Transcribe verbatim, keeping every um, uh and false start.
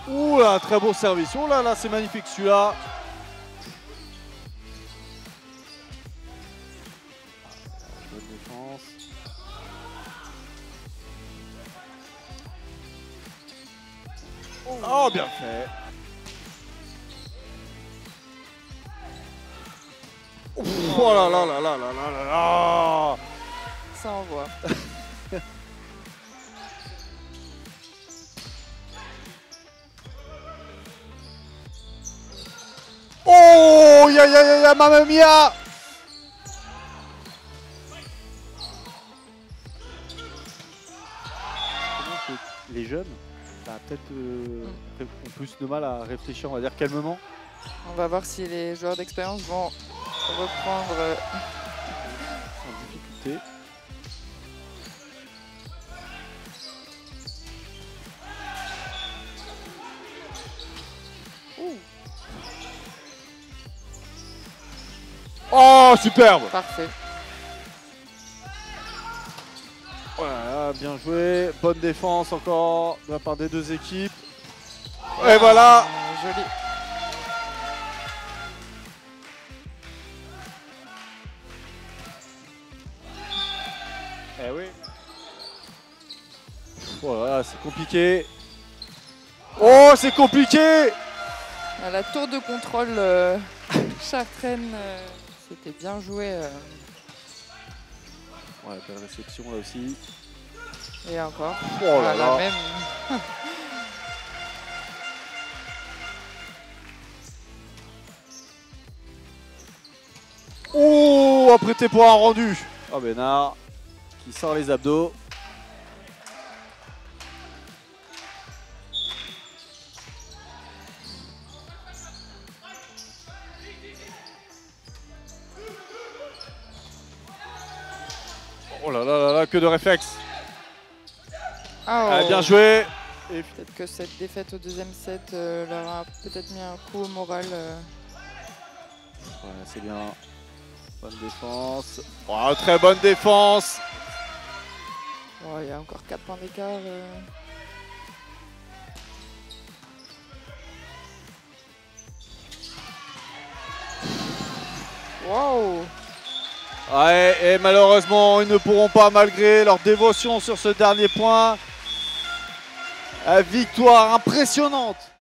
Ouh là, très beau service. Oh là là, c'est magnifique celui-là. Bonne défense. Oh, bien fait. Oh là là là là là là là là. Ça envoie. Oh, ya ya ya ya, mamma mia. Les jeunes, bah, peut-être euh, ont plus de mal à réfléchir, on va dire calmement. On va voir si les joueurs d'expérience vont reprendre euh, en difficulté. Ouh. Oh, superbe! Parfait. Voilà, bien joué. Bonne défense encore de la part des deux équipes. Et voilà! Euh, joli. Eh oui. Voilà, c'est compliqué. Oh, c'est compliqué! À la tour de contrôle euh, Chartraine, euh, c'était bien joué. Euh, Ouais, belle réception là aussi. et encore. Oh là Voilà, là. même. Oh, apprêté pour un rendu. Oh, Bénard qui sort les abdos. Oh là là là là, que de réflexes. Oh. Ah, bien joué. Et Peut-être que cette défaite au deuxième set euh, leur a peut-être mis un coup au moral. Euh. voilà, c'est bien. Bonne défense. Oh, très bonne défense. Oh, il y a encore quatre points d'écart. Euh. Wow! Ouais, et malheureusement, ils ne pourront pas, malgré leur dévotion sur ce dernier point. Victoire impressionnante.